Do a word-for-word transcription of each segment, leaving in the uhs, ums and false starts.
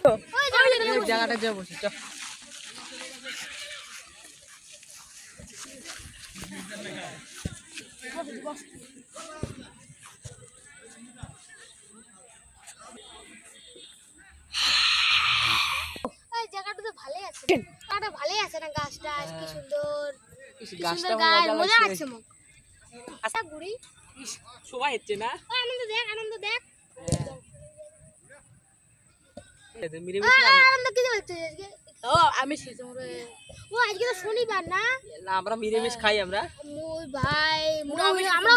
জায়গাটা যাবো চ জায়গাটা তো ভালোই আছে, জায়গাটা ভালোই আছে না, গাছটা কি সুন্দর, কি সুন্দর গাছ, মজা আছে মুখ। আচ্ছা গুড়ি সবাই হচ্ছে না, আনন্দ দেখ, আনন্দ দেখ, আনন্দ কি হচ্ছে আজকে? ও আমি সিজমরে ও আজকে তো শনিবার না, না আমরা মিরেমিশ খাই আমরা। মুই ভাই আমরা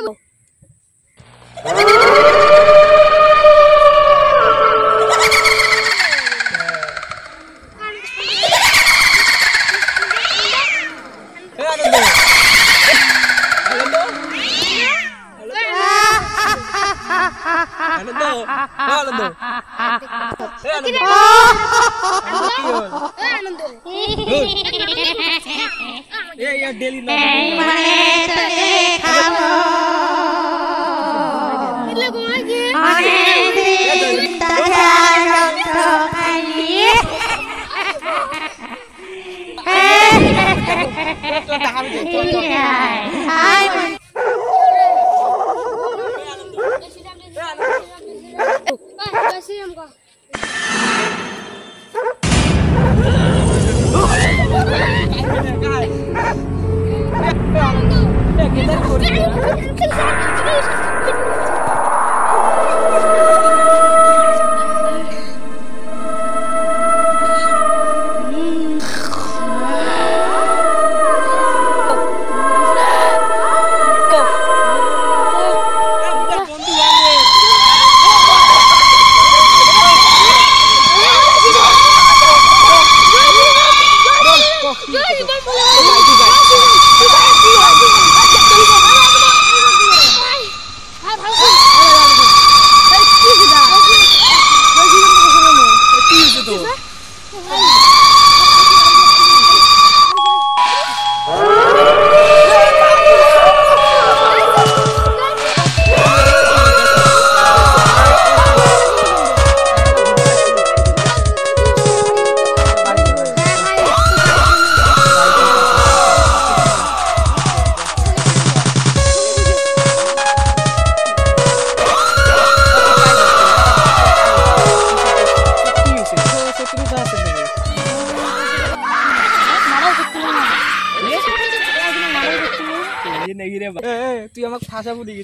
তুই আমাকে ফাঁসাবো দিকে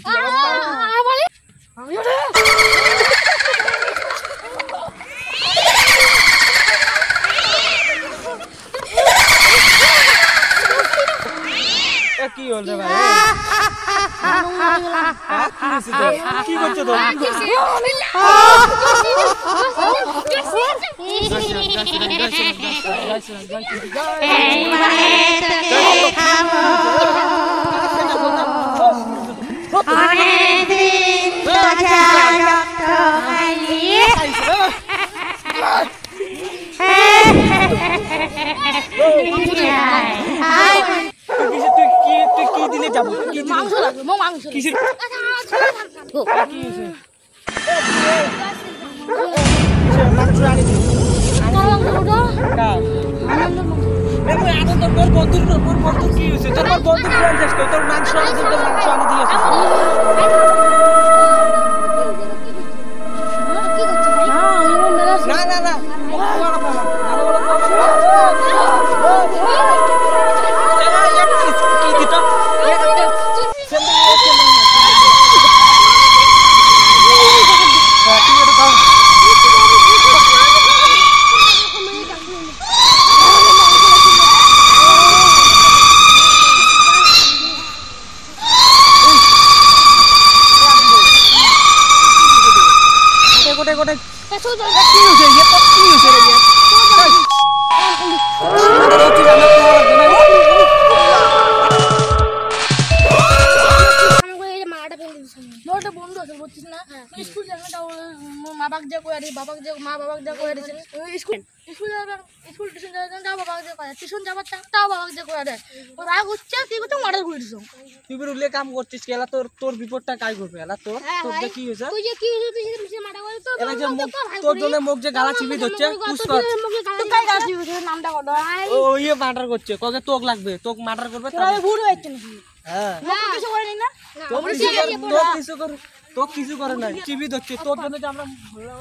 কি হল রে ভাই, কি করছো তো? কথা টিউশন যাবার তাও বাবাকে যে করে দেয় ও রাগ হচ্ছে কি করতে মার্ডার করে দিছো তুই উল্লে কাম করছিস কেলা তোর তোর বিপদটা কাই করবে এলা তোর তোর যে কি হইছে তুই যে কি হইছে তুই যে মিশে মার্ডার করে তো এলা যে মুখ তোর জন্য মুখ যে গালা চিবি ধরছে কুস কর তুই কাই গাছ দিবি নামটা কত ও ইয়ে মার্ডার করছে কগে তোক লাগবে তোক মার্ডার করবে তোরা ভুল হইছে নাকি হ্যাঁ না কিছু করে নি না তোক কিছু করে তোক কিছু করে তোক কিছু করে না চিবি ধরছে তোর জন্য যে আমরা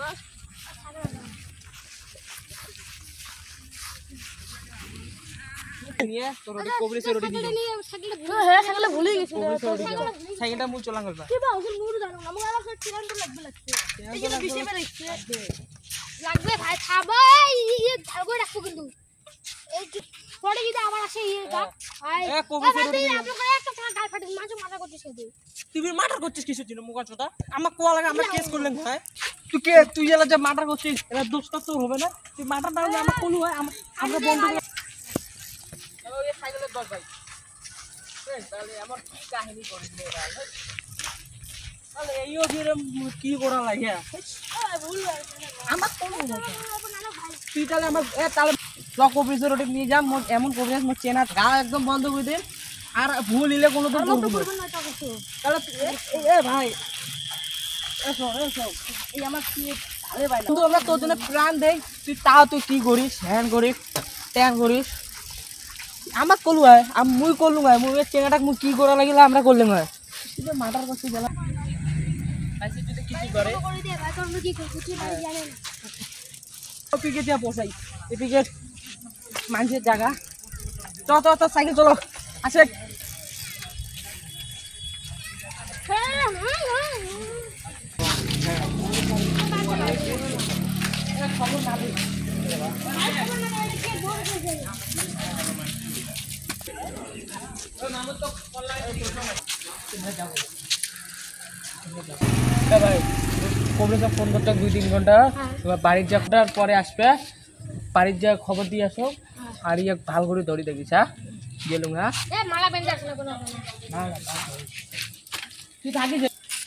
নিয়ে তোর ওই কবরিসের ওটি দিয়ে হ্যাঁ সাইকেলে ভুলে গেছি সাইকেলটা মু চলাং করবা কি বা ওজন মুড় জানো না আমাকে আর ট্রেন তো লাগবে লাগছে এই যে বিশে বের হইছে লাগবে ভাই খাবে এই ধার করে রাখো কিন্তু এই পরে যদি আবার আসে ইয়ে গা ভাই এ কবরিসের ওটি আপনাকে একটা টাকা গাল ফাটে মাঝে মাথা করছিস কিন্তু তুই মার্ডার করছিস কিছু দিন মুখা চোদা আমার কোয়া লাগে আমরা কেস করলেন হয় তুই কে তুই এলা যে মার্ডার করছিস এলা দোষটা তোর হবে না তুই মার্ডার না হলে আমার কোন হয় আমরা বন্ধু ওই সাইকেলের দশ ভাই তাহলে আমার কি কাহিনী করিস রে ভাই তাহলে এইও ফির কি করা লাগে আমার কোন তুই তাহলে আমার এ তাহলে কবরিজের ওটি নিয়ে যাম এমন কবরিজ মোর চেনা গা একদম বন্ধ করে দে আর ভুল ইলে কোনো দিন করব না তাহলে এ ভাই এসো এসো এই আমার কি আরে ভাই তুই আমরা তোর জন্য প্ল্যান দেই তুই তাও তুই কি করিস হ্যান করিস ট্যান করিস আমাক কলু হয় আমি মুই করলু হয় মুই চেনাটাক মুই কি করা লাগিলে আমরা করলাম হয় তুই যে মার্ডার করছিস গেলা আইসি যদি কিছু করে করে দে ভাই তোমরা কি করছিস তুই ভাই জানেন পিকে দিয়া পৌঁছাই এদিকে মানুষের জায়গা চ চ চ সাইকেল চলো আসে ভাই কবরিজে ফোন করতে দুই তিন ঘন্টা এবার বাড়ির যাওয়ার পরে আসবে বাড়ির যা খবর দিয়ে আসো আর ইয়ে ভালো করে দড়ি দেখিস হ্যাঁ গেলুম হ্যাঁ এ মালা বেঁধে আসলে কোনো না না তুই থাকিস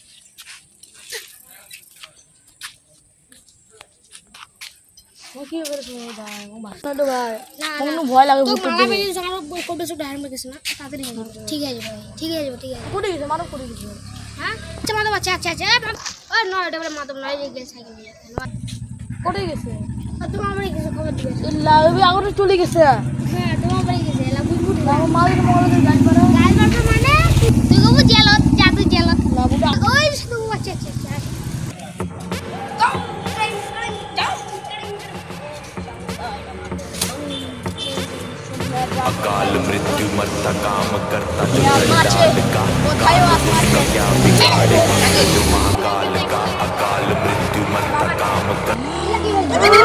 ও কি করেছ ভাই ও মাস্টার তো ভাই না কোনো ভয় লাগে তো মালা বেঁধে দিছ আমার কোবে সব ডায়ার মে গেছে না তাড়াতাড়ি ঠিক আছে ভাই ঠিক আছে ঠিক আছে কোটি গেছে মারো কোটি গেছে হ্যাঁ আচ্ছা মাদব আচ্ছা আচ্ছা আচ্ছা ও নয় এটা বলে মাদব নয় যে গেছে সাইকেল নিয়ে কোটি গেছে আর তোমার বাড়ি গেছে খবর দিবে লাগবে আগরে চলে গেছে হ্যাঁ তোমার বাড়ি গেছে এলা বুঝবুড়ি আমার মায়ের মোবাইলে গাল মারো গাল মারো মানে তুই গো জেলত জাদু জেলত লাবুটা ওই শুধু আচ্ছা আচ্ছা আচ্ছা अकाल मृत्यु मरता काम करता जो दयाल का क्या बिगाड़े जो महाकाल का अकाल मृत्यु मरता काम करता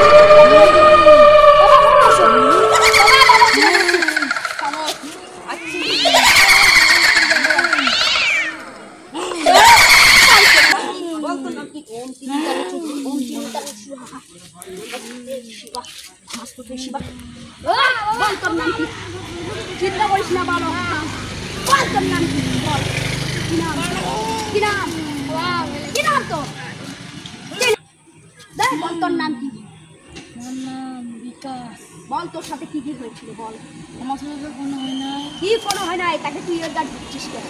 বল তোর নাম কি চিন্তা করিস না বাবা বল তোর নাম কি বল কি নাম কি নাম কি নাম তো দেখ বল তোর নাম কি আমার নাম বিকাশ বল তোর সাথে কি কি হয়েছিল বল আমার সাথে কোনো হয় না কি কোনো হয় না তাকে তুই এর গাড়ি দিচ্ছিস কেন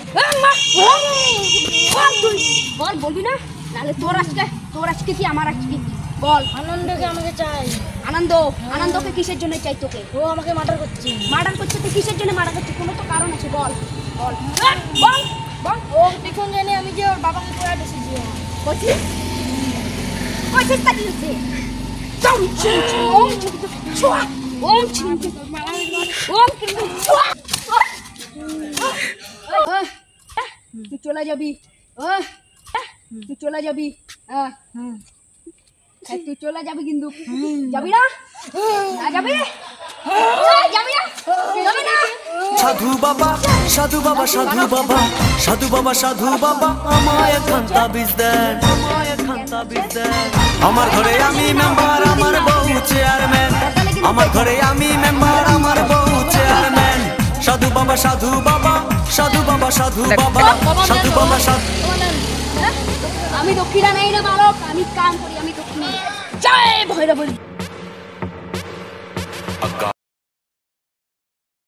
বল বলবি না নাহলে তোর আজকে তোর আজকে কি আমার আজকে বল আনন্দকে আমাকে চাই আনন্দ আনন্দকে কিসের জন্য চাই তোকে ও আমাকে মার্ডার করছে মার্ডার করছে তুই কিসের জন্য মার্ডার করছিস কোনো তো কারণ আছে বল বল বল বল ও দেখুন জানি আমি যে ওর বাবাকে করে দিয়েছি কইছিস কইছিস তা কি হচ্ছে চাম চিম ওম চিম ছুয়া ওম চিম ওম চিম ছুয়া তুই চলে যাবি ও তুই চলে যাবি হ্যাঁ তুই চলে যাবি কিন্তু যাবি না যাবি যাবি না যাবি না সাধু বাবা সাধু বাবা সাধু বাবা সাধু বাবা সাধু বাবা আমায় একখান তাবিজ দেন আমায় একখান তাবিজ দেন আমার ঘরে আমি মেম্বার আমার বউ চেয়ারম্যান আমার ঘরে আমি মেম্বার আমার বউ চেয়ারম্যান সাধু বাবা সাধু বাবা সাধু বাবা সাধু বাবা সাধু বাবা সাধু আমি দক্ষিণা নেই না বালক আমি কাম করি আমি দক্ষিণা জয় ভৈরব